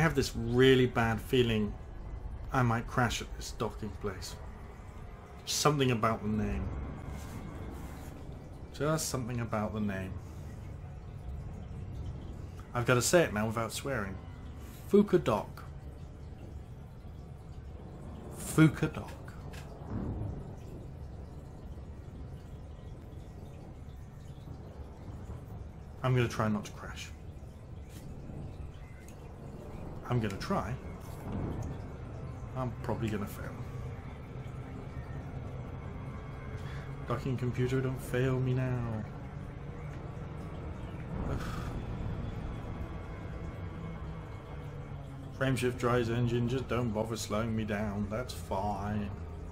have this really bad feeling I might crash at this docking place. Something about the name. Just something about the name. I've got to say it now without swearing. Fuca Dock. Fuca Dock. I'm going to try not to crash. I'm going to try. I'm probably going to fail. Docking computer, don't fail me now. Frameshift dries engine, just don't bother slowing me down. That's fine.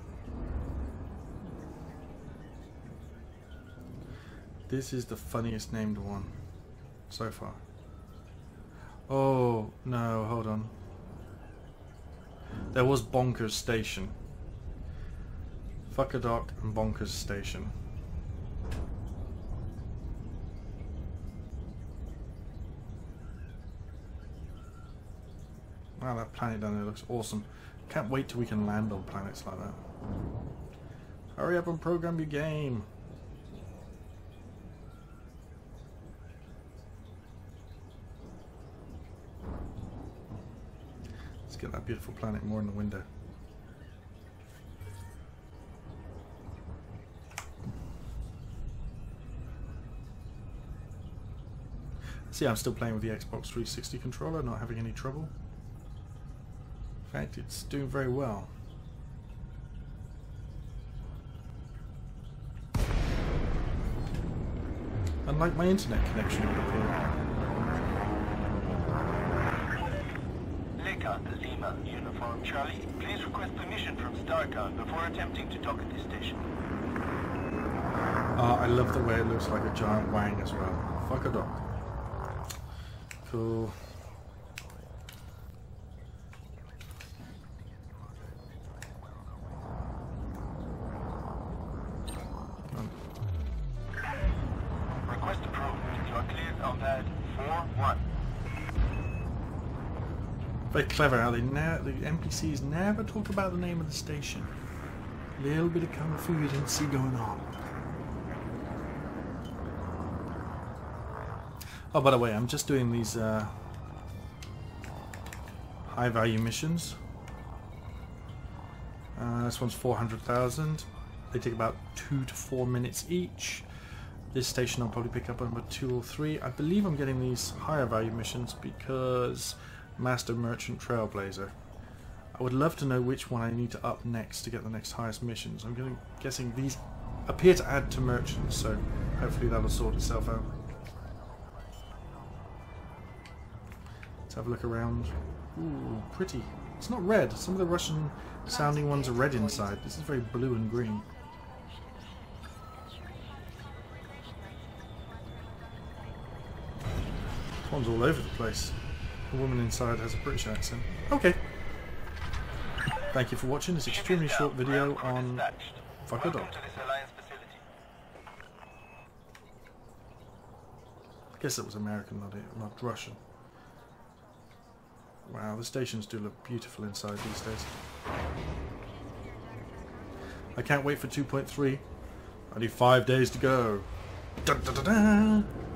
This is the funniest named one so far. Oh, no, hold on. There was Bonkers Station. Fuca Dock and Bonkers Station. Wow, that planet down there looks awesome. Can't wait till we can land on planets like that. Hurry up and program your game. Let's get that beautiful planet more in the window. See, I'm still playing with the Xbox 360 controller, not having any trouble. In fact, it's doing very well. Unlike my internet connection would appear. Leka, Lima, Uniform Charlie, please request permission from StarCon before attempting to dock at this station. I love the way it looks like a giant wang as well. Fuck a dock. Cool. Request approved. You are cleared on pad 4-1. Very clever how the NPCs never talk about the name of the station. A little bit of kung fu you didn't see going on. Oh, by the way, I'm just doing these high value missions. This one's 400,000. They take about 2 to 4 minutes each. This station I'll probably pick up number 2 or 3. I believe I'm getting these higher value missions because Master Merchant Trailblazer. I would love to know which one I need to up next to get the next highest missions. I'm guessing these appear to add to merchants, so hopefully that'll sort itself out. Let's have a look around. Ooh, pretty. It's not red. Some of the Russian sounding ones are red inside. This is very blue and green. This one's all over the place. The woman inside has a British accent. Okay. Thank you for watching this extremely short video on Fuca Dock. I guess it was American, not Russian. Wow, the stations do look beautiful inside these days. I can't wait for 2.3. Only 5 days to go. Dun, dun, dun, dun.